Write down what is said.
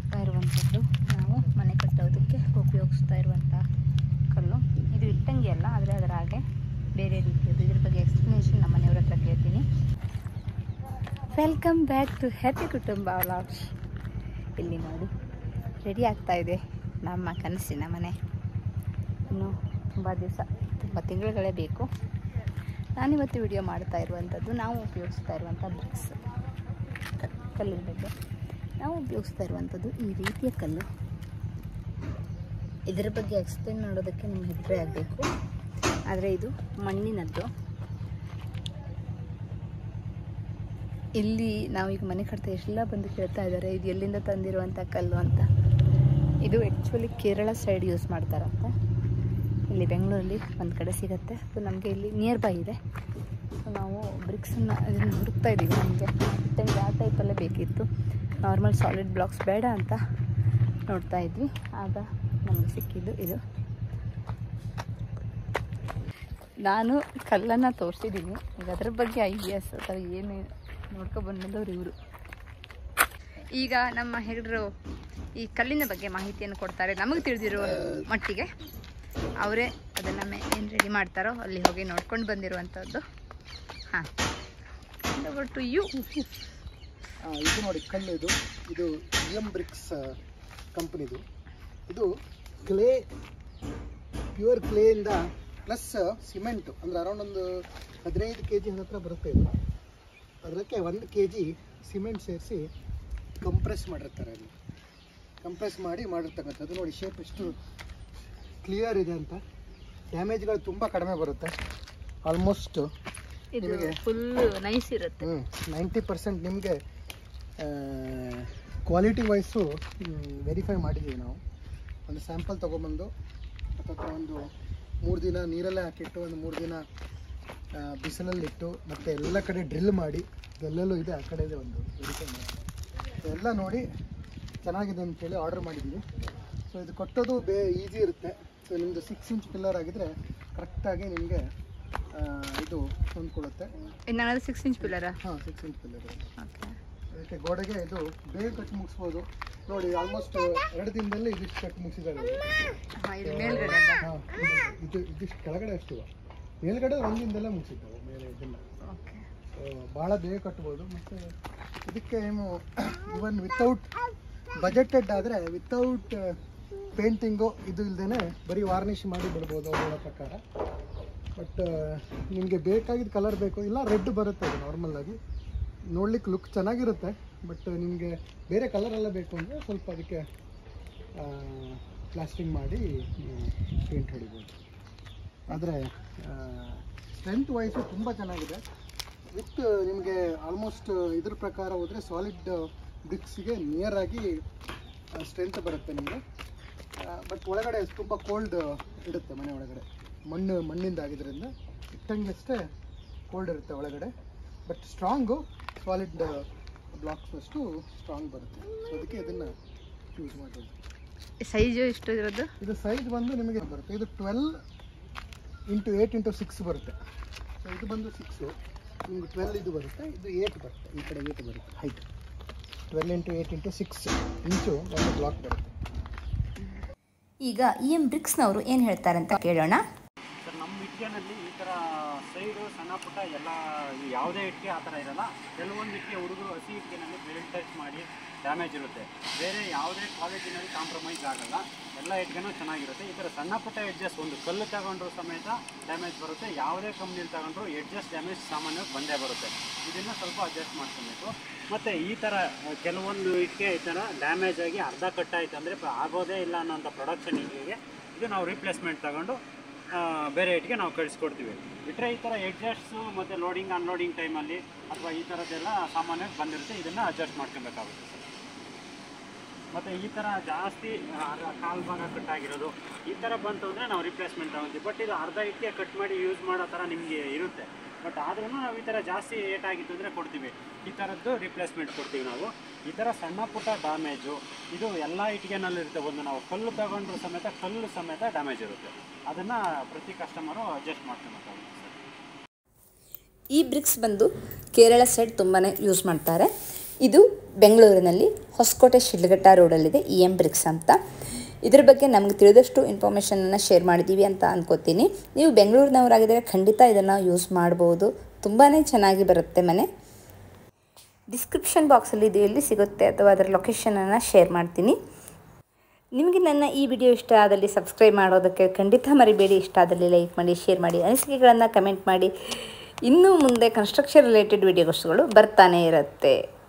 ನೋಡ್ತಾ ಇರುವಂಥದ್ದು ನಾವು ಮನೆ ಕಟ್ಟೋದಕ್ಕೆ ಉಪಯೋಗಿಸ್ತಾ ಇರುವಂಥ ಕಲ್ಲು. ಇದು ಇಟ್ಟಂಗಿ ಅಲ್ಲ, ಆದರೆ ಅದರ ಹಾಗೆ ಬೇರೆ ರೀತಿಯದು. ಇದ್ರ ಬಗ್ಗೆ ಎಕ್ಸ್ಪ್ಲನೇಷನ್ ನಮ್ಮ ಮನೆಯವ್ರ ಹತ್ರ ಕೇಳ್ತೀನಿ. Welcome back to happy Kutumba vlogs. ಇಲ್ಲಿ ನೋಡಿ ರೆಡಿ ಆಗ್ತಾ ಇದೆ ನಮ್ಮ ಕನಸಿನ ಮನೆ. ಇನ್ನು ತುಂಬ ದಿವಸ, ತುಂಬ ತಿಂಗಳುಗಳೇ ಬೇಕು. ನಾನಿವತ್ತು ವಿಡಿಯೋ ಮಾಡ್ತಾ ಇರುವಂಥದ್ದು ನಾವು ಉಪಯೋಗಿಸ್ತಾ ಇರುವಂಥ ಬ್ರಿಕ್ಸ್ ಕಲ್ಲಿನ ಬಗ್ಗೆ. ನಾವು ಉಪಯೋಗಿಸ್ತಾ ಇರುವಂಥದ್ದು ಈ ರೀತಿಯ ಕಲ್ಲು. ಇದರ ಬಗ್ಗೆ ಎಕ್ಸ್ಪ್ಲೇನ್ ಮಾಡೋದಕ್ಕೆ ನಿಮ್ಗೆ ಹೆದರೇ ಆಗಬೇಕು, ಆದರೆ ಇದು ಮಣ್ಣಿನದ್ದು. ಇಲ್ಲಿ ನಾವೀಗ ಮನೆ ಕಟ್ತಾ ಎಲ್ಲ ಬಂದು ಕೇಳ್ತಾ ಇದ್ದಾರೆ ಇದು ಎಲ್ಲಿಂದ ತಂದಿರುವಂಥ ಕಲ್ಲು ಅಂತ. ಇದು ಆ್ಯಕ್ಚುಲಿ ಕೇರಳ ಸೈಡ್ ಯೂಸ್ ಮಾಡ್ತಾರಂತೆ. ಇಲ್ಲಿ ಬೆಂಗಳೂರಲ್ಲಿ ಒಂದು ಕಡೆ ಸಿಗುತ್ತೆ. ಸೊ ನಮಗೆ ಇಲ್ಲಿ ನಿಯರ್ ಬೈ ಇದೆ. ಸೊ ನಾವು ಬ್ರಿಕ್ಸನ್ನು ಇದನ್ನು ಹುಡುಕ್ತಾ ಇದ್ದೀವಿ. ನಮಗೆ ಇಟ್ಟಂಗೆ ಆ ಟೈಪಲ್ಲೇ ಬೇಕಿತ್ತು, ನಾರ್ಮಲ್ ಸಾಲಿಡ್ ಬ್ಲಾಕ್ಸ್ ಬೇಡ ಅಂತ ನೋಡ್ತಾ ಇದ್ವಿ. ಆಗ ನಮಗೆ ಸಿಕ್ಕಿದ್ದು ಇದು. ನಾನು ಕಲ್ಲನ್ನು ತೋರಿಸಿದ್ದೀನಿ. ಈಗ ಅದ್ರ ಬಗ್ಗೆ ಐಡಿಯಾಸ್ ಅಥವಾ ಏನು ನೋಡ್ಕೊಬಂದವರು ಇವರು. ಈಗ ನಮ್ಮ ಹೆಗಡರು ಈ ಕಲ್ಲಿನ ಬಗ್ಗೆ ಮಾಹಿತಿಯನ್ನು ಕೊಡ್ತಾರೆ. ನಮಗೆ ತಿಳಿದಿರೋ ಮಟ್ಟಿಗೆ ಅವರೇ ಅದನ್ನು ಏನು ರೆಡಿ ಮಾಡ್ತಾರೋ ಅಲ್ಲಿ ಹೋಗಿ ನೋಡ್ಕೊಂಡು ಬಂದಿರುವಂಥದ್ದು. ಹಾಂ, ಟು ಯು. ಇದು ನೋಡಿ ಕಲ್ಲು. ಇದು EM ಬ್ರಿಕ್ಸ್ ಕಂಪ್ನಿದು. ಇದು ಕ್ಲೇ, ಪ್ಯೂರ್ ಕ್ಲೇಯಿಂದ ಪ್ಲಸ್ ಸಿಮೆಂಟು, ಅಂದರೆ ಅರೌಂಡ್ ಒಂದು 15 kg ಹತ್ರ ಬರುತ್ತೆ. ಇದು ಅದಕ್ಕೆ 1 kg ಸಿಮೆಂಟ್ ಸೇರಿಸಿ ಕಂಪ್ರೆಸ್ ಮಾಡಿರ್ತಾರೆ. ಅಲ್ಲಿ ಕಂಪ್ರೆಸ್ ಮಾಡಿರ್ತಕ್ಕಂಥದ್ದು. ನೋಡಿ ಶೇಪ್ ಎಷ್ಟು ಕ್ಲಿಯರ್ ಇದೆ ಅಂತ. ಡ್ಯಾಮೇಜ್ಗಳು ತುಂಬ ಕಡಿಮೆ ಬರುತ್ತೆ. ಆಲ್ಮೋಸ್ಟ್ ನಿಮಗೆ ಫುಲ್ ನೈಸ್ ಇರುತ್ತೆ. 90% ನಿಮಗೆ ಕ್ವಾಲಿಟಿ ವೈಸು ವೆರಿಫೈ ಮಾಡಿದ್ದೀವಿ ನಾವು. ಒಂದು ಸ್ಯಾಂಪಲ್ ತೊಗೊಂಬಂದು ಅಥವಾ ಒಂದು 3 ದಿನ ನೀರಲ್ಲೇ ಹಾಕಿಟ್ಟು, ಒಂದು 3 ದಿನ ಬಿಸಿಲಲ್ಲಿಟ್ಟು, ಮತ್ತು ಎಲ್ಲ ಕಡೆ ಡ್ರಿಲ್ ಮಾಡಿ, ಎಲ್ಲೆಲ್ಲೂ ಇದೆ ಆ ಕಡೆ ಇದೆ ಒಂದು ವೆರಿಫೈ ಮಾಡಿ ಎಲ್ಲ ನೋಡಿ ಚೆನ್ನಾಗಿದೆ ಅಂತೇಳಿ ಆರ್ಡರ್ ಮಾಡಿದ್ದೀವಿ. ಸೊ ಇದು ಕೊಟ್ಟೋದು ಈಸಿ ಇರುತ್ತೆ. ಸೊ ನಿಮ್ಮದು 6 ಇಂಚ್ ಪಿಲ್ಲರ್ ಆಗಿದ್ದರೆ ಕರೆಕ್ಟಾಗಿ ನಿಮಗೆ ಇದು ಹೊಂದ್ಕೊಳ್ಳುತ್ತೆ. ಇನ್ನೊಂದು 6 ಇಂಚ್ ಪಿಲ್ಲರ್. ಹಾಂ, 6 ಇಂಚ್ ಪಿಲ್ಲರ್. ಅದಕ್ಕೆ ಗೋಡೆಗೆ ಇದು ಬೇಗ ಕಟ್ಟಿ ಮುಗಿಸ್ಬೋದು. ನೋಡಿ ಆಲ್ಮೋಸ್ಟ್ 2 ದಿನದಲ್ಲಿ ಇದಿಷ್ಟು ಕಟ್ಟಿ ಮುಗಿಸಿದ್ದಾರೆ. ಹಾಂ, ಇದಿಷ್ಟು ಕೆಳಗಡೆ ಅಷ್ಟು, ಮೇಲ್ಗಡೆ 1 ದಿನದಲ್ಲೇ ಮುಗಿಸಿದ್ದಾವೆ. ಮೇಲೆ ಇದನ್ನು ಭಾಳ ಬೇಗ ಕಟ್ಬೋದು. ಮತ್ತು ಇದಕ್ಕೆ ಏನು ಇವನ್ ವಿತೌಟ್ ಬಜೆಟೆಡ್ ಆದರೆ, ವಿತೌಟ್ ಪೇಂಟಿಂಗು ಇದು ಇಲ್ಲದೇ ಬರೀ ವಾರ್ನಿಷ್ ಮಾಡಿ ಬಿಡ್ಬೋದು ಅವರ ಪ್ರಕಾರ. ಬಟ್ ನಿಮಗೆ ಬೇಕಾಗಿದ್ದ ಕಲರ್ ಬೇಕು, ಇಲ್ಲ ರೆಡ್ ಬರುತ್ತೆ. ಅದು ನಾರ್ಮಲ್ಲಾಗಿ ನೋಡ್ಲಿಕ್ಕೆ ಲುಕ್ ಚೆನ್ನಾಗಿರುತ್ತೆ. ಬಟ್ ನಿಮಗೆ ಬೇರೆ ಕಲರೆಲ್ಲ ಬೇಕು ಅಂದರೆ ಸ್ವಲ್ಪ ಅದಕ್ಕೆ ಪ್ಲಾಸ್ಟಿಂಗ್ ಮಾಡಿ ಪೇಂಟ್ ಹೊಡಿಬೋದು. ಆದರೆ ಸ್ಟ್ರೆಂತ್ ವೈಸು ತುಂಬ ಚೆನ್ನಾಗಿದೆ. ವಿತ್ ನಿಮಗೆ ಆಲ್ಮೋಸ್ಟ್ ಇದ್ರ ಪ್ರಕಾರ ಹೋದರೆ ಸಾಲಿಡ್ ಬ್ರಿಕ್ಸಿಗೆ ನಿಯರ್ ಆಗಿ ಸ್ಟ್ರೆಂತ್ ಬರುತ್ತೆ ನಿಮಗೆ. ಬಟ್ ಒಳಗಡೆ ತುಂಬ ಕೋಲ್ಡ್ ಇಡುತ್ತೆ. ಮನೆ ಒಳಗಡೆ ಮಣ್ಣಿಂದ ಆಗಿದ್ದರಿಂದ ಇಟ್ಟಂಗೆ ಅಷ್ಟೇ ಕೋಲ್ಡ್ ಇರುತ್ತೆ ಒಳಗಡೆ. ಬಟ್ ಸ್ಟ್ರಾಂಗು ಸಾಲಿಡ್ ಬ್ಲಾಕ್ಸ್ ಅಷ್ಟು ಸ್ಟ್ರಾಂಗ್ ಬರುತ್ತೆ. ಸೊ ಅದಕ್ಕೆ ಇದನ್ನು ಯೂಸ್ ಮಾಡೋದು. ಸೈಜು ಎಷ್ಟು ಇರೋದು? ಇದು ಸೈಜ್ ಬಂದು ನಿಮಗೆ ಬರುತ್ತೆ. ಇದು 12 × 8 × 6 ಬರುತ್ತೆ. ಸೊ ಇದು ಬಂದು 6, ನಿಮ್ಗೆ 12 ಇದು ಬರುತ್ತೆ. ಇದು 8 ಬರುತ್ತೆ. ಈ ಕಡೆ 8 ಬರುತ್ತೆ ಹೈಟ್. 12 × 8 × 6 ಇಂಚು ಒಂದು ಬ್ಲಾಕ್ ಬರುತ್ತೆ. ಈಗ EM ಬ್ರಿಕ್ಸ್ನವರು ಏನು ಹೇಳ್ತಾರೆ ಅಂತ ಕೇಳೋಣ. ಸರ್, ನಮ್ಮ ಇಟ್ಟಿಗೆನಲ್ಲಿ ಈ ಥರ ಸೈಡು ಸಣ್ಣ ಪುಟ್ಟ ಎಲ್ಲ ಯಾವುದೇ ಇಟ್ಟಿಗೆ ಆ ಥರ ಇರೋಲ್ಲ. ಕೆಲವೊಂದು ಇಟ್ಟಿಗೆ ಹುಡುಗರು ಹಸಿ ಇಟ್ಟಿಗೆನಲ್ಲಿ ಬೆಲ್ಟ್ ಟಚ್ ಮಾಡಿ ಡ್ಯಾಮೇಜ್ ಇರುತ್ತೆ. ಬೇರೆ ಯಾವುದೇ ಕ್ವಾಲಿಟಿನಲ್ಲಿ ಕಾಂಪ್ರಮೈಸ್ ಆಗಲ್ಲ. ಎಲ್ಲ ಇಟ್ಟಿಗೆನೂ ಚೆನ್ನಾಗಿರುತ್ತೆ. ಈ ಥರ ಸಣ್ಣ ಪುಟ್ಟ ಎಡ್ಜಸ್, ಒಂದು ಕಲ್ಲು ತಗೊಂಡ್ರು ಸಮೇತ ಡ್ಯಾಮೇಜ್ ಬರುತ್ತೆ. ಯಾವುದೇ ಕಂಪ್ನಿಲಿ ತಗೊಂಡ್ರು ಎಡ್ಜಸ್ ಡ್ಯಾಮೇಜ್ ಸಾಮಾನ್ಯವಾಗಿ ಬಂದೇ ಬರುತ್ತೆ. ಇದನ್ನು ಸ್ವಲ್ಪ ಅಡ್ಜಸ್ಟ್ ಮಾಡ್ಕೊಬೇಕು. ಮತ್ತು ಈ ಥರ ಕೆಲವೊಂದು ಇಟ್ಟಿಗೆ ಈ ಥರ ಡ್ಯಾಮೇಜ್ ಆಗಿ ಅರ್ಧ ಕಟ್ಟಾಯಿತು ಅಂದರೆ ಆಗೋದೇ ಇಲ್ಲ ಅನ್ನೋಂಥ ಪ್ರೊಡಕ್ಷನ್ ಇಟ್ಟಿಗೆ ಇದು ನಾವು ರಿಪ್ಲೇಸ್ಮೆಂಟ್ ತಗೊಂಡು ಬೇರೆ ಇಟ್ಟಿಗೆ ನಾವು ಕಳಿಸ್ಕೊಡ್ತೀವಿ. ಬಿಟ್ಟರೆ ಈ ಥರ ಎಡ್ಜಸ್ಟು ಮತ್ತು ಲೋಡಿಂಗ್ ಅನ್ಲೋಡಿಂಗ್ ಟೈಮಲ್ಲಿ ಅಥವಾ ಈ ಥರದ್ದೆಲ್ಲ ಸಾಮಾನ್ಯವಾಗಿ ಬಂದಿರುತ್ತೆ. ಇದನ್ನು ಅಡ್ಜಸ್ಟ್ ಮಾಡ್ಕೊಬೇಕಾಗುತ್ತೆ ಸರ್. ಮತ್ತು ಈ ಥರ ಜಾಸ್ತಿ ಕಾಲು ಭಾಗ ಕಟ್ಟಾಗಿರೋದು ಈ ಥರ ಬಂತು ಅಂದರೆ ನಾವು ರಿಪ್ಲೇಸ್ಮೆಂಟ್ ತಗೊತೀವಿ. ಬಟ್ ಇದು ಅರ್ಧ ಇಟ್ಟಿಗೆ ಕಟ್ ಮಾಡಿ ಯೂಸ್ ಮಾಡೋ ಥರ ನಿಮಗೆ ಇರುತ್ತೆ. ಬಟ್ ಆದ್ರೂ ನಾವು ಈ ಥರ ಜಾಸ್ತಿ ಏಟಾಗಿತ್ತು ಅಂದರೆ ಕೊಡ್ತೀವಿ. ಈ ಥರದ್ದು ರಿಪ್ಲೇಸ್ಮೆಂಟ್ ಕೊಡ್ತೀವಿ ನಾವು. ಈ ಥರ ಸಣ್ಣ ಪುಟ್ಟ ಡ್ಯಾಮೇಜು ಇದು ಎಲ್ಲ ಇಟ್ಟಿಗೆನಲ್ಲಿರುತ್ತೆ. ಒಂದು ನಾವು ಕಲ್ಲು ತಗೊಂಡ್ರು ಸಮೇತ ಕಲ್ಲು ಸಮೇತ ಡ್ಯಾಮೇಜ್ ಇರುತ್ತೆ. ಅದನ್ನು ಪ್ರತಿ ಕಸ್ಟಮರು ಅಡ್ಜಸ್ಟ್ ಮಾಡ್ಕೊಬೇಕಾಗುತ್ತೆ ಸರ್. ಈ ಬ್ರಿಕ್ಸ್ ಬಂದು ಕೇರಳ ಸೈಡ್ ತುಂಬಾ ಯೂಸ್ ಮಾಡ್ತಾರೆ. ಇದು ಬೆಂಗಳೂರಿನಲ್ಲಿ ಹೊಸಕೋಟೆ ಶಿಡ್ಲಘಟ್ಟ ರೋಡಲ್ಲಿದೆ EM ಬ್ರಿಕ್ಸ್ ಅಂತ. ಇದ್ರ ಬಗ್ಗೆ ನಮಗೆ ತಿಳಿದಷ್ಟು ಇನ್ಫಾರ್ಮೇಷನನ್ನು ಶೇರ್ ಮಾಡಿದ್ದೀವಿ ಅಂತ ಅನ್ಕೋತೀನಿ. ನೀವು ಬೆಂಗಳೂರಿನವರಾಗಿದ್ದರೆ ಖಂಡಿತ ಇದನ್ನು ಯೂಸ್ ಮಾಡ್ಬೋದು. ತುಂಬಾ ಚೆನ್ನಾಗಿ ಬರುತ್ತೆ ಮನೆ. ಡಿಸ್ಕ್ರಿಪ್ಷನ್ ಬಾಕ್ಸಲ್ಲಿ ಇದು ಎಲ್ಲಿ ಸಿಗುತ್ತೆ ಅಥವಾ ಅದರ ಲೊಕೇಶನನ್ನು ಶೇರ್ ಮಾಡ್ತೀನಿ. ನಿಮಗೆ ನನ್ನ ಈ ವಿಡಿಯೋ ಇಷ್ಟ ಆದಲ್ಲಿ ಸಬ್ಸ್ಕ್ರೈಬ್ ಮಾಡೋದಕ್ಕೆ ಖಂಡಿತ ಮರಿಬೇಡಿ. ಇಷ್ಟ ಆದಲ್ಲಿ ಲೈಕ್ ಮಾಡಿ, ಶೇರ್ ಮಾಡಿ, ಅನಿಸಿಕೆಗಳನ್ನು ಕಮೆಂಟ್ ಮಾಡಿ. ಇನ್ನು ಮುಂದೆ ಕನ್ಸ್ಟ್ರಕ್ಷನ್ ರಿಲೇಟೆಡ್ ವಿಡಿಯೋಸ್ಗಳು ಬರ್ತಾನೆ ಇರುತ್ತೆ.